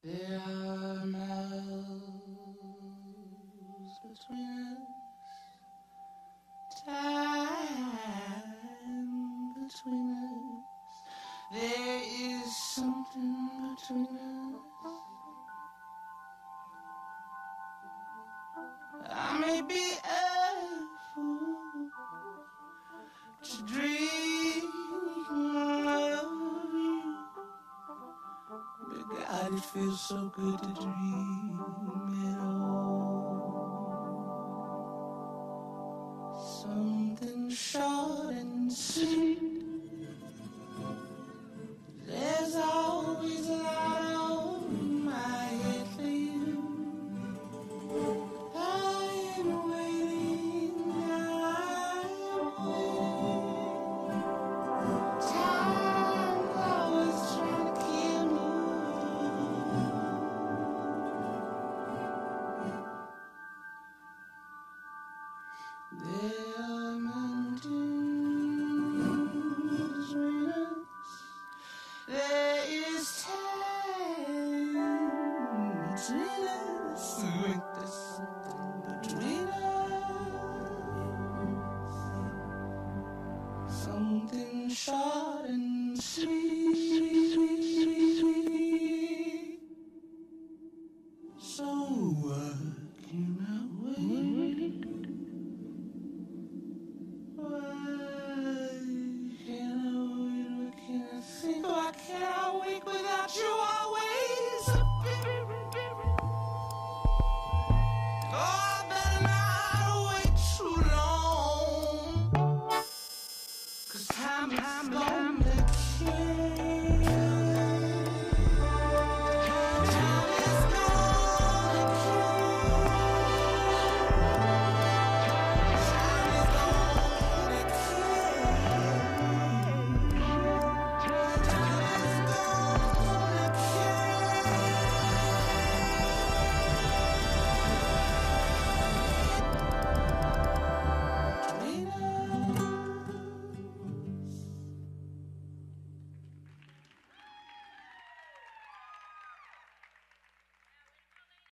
There are miles between us, time between us. There is something between us. I may be a fool to dream of you, but God, it feels so good to dream it all.